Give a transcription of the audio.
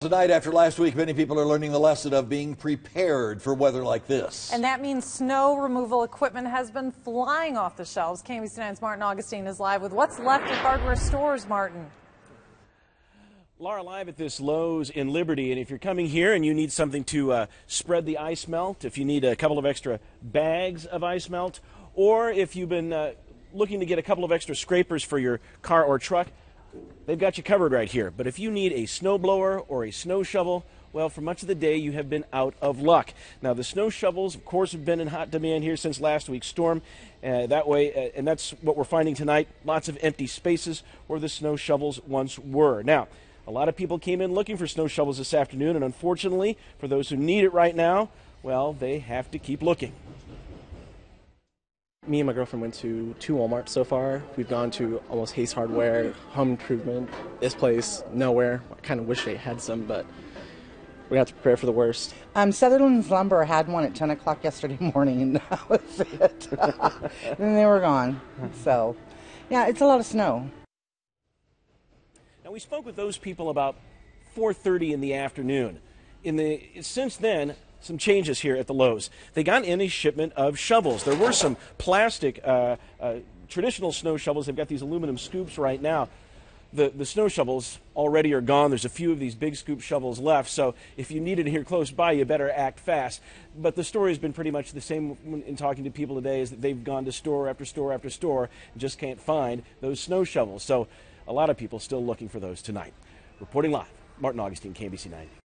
Tonight, after last week, many people are learning the lesson of being prepared for weather like this. And that means snow removal equipment has been flying off the shelves. KMBC 9's Martin Augustine is live with what's left at hardware stores, Martin. Laura, live at this Lowe's in Liberty, and if you're coming here and you need something to spread the ice melt, if you need a couple of extra bags of ice melt, or if you've been looking to get a couple of extra scrapers for your car or truck, they've got you covered right here. But if you need a snow blower or a snow shovel, well, for much of the day you have been out of luck. Now, the snow shovels, of course, have been in hot demand here since last week's storm. And that's what we're finding tonight, lots of empty spaces where the snow shovels once were. Now, a lot of people came in looking for snow shovels this afternoon, and unfortunately, for those who need it right now, well, they have to keep looking. Me and my girlfriend went to 2 Walmarts so far. We've gone to almost Haste Hardware, Home Improvement, this place, nowhere. I kind of wish they had some, but we have to prepare for the worst. Sutherland's Lumber had one at 10 o'clock yesterday morning, and that was it. Then they were gone. So, yeah, it's a lot of snow. Now, we spoke with those people about 4:30 in the afternoon. Since then, some changes here at the Lowe's. They got in a shipment of shovels. There were some plastic, traditional snow shovels. They've got these aluminum scoops right now. The snow shovels already are gone. There's a few of these big scoop shovels left, so if you need it here close by, you better act fast. But the story has been pretty much the same in talking to people today, is that they've gone to store after store after store and just can't find those snow shovels. So a lot of people still looking for those tonight. Reporting live, Martin Augustine, KMBC 9.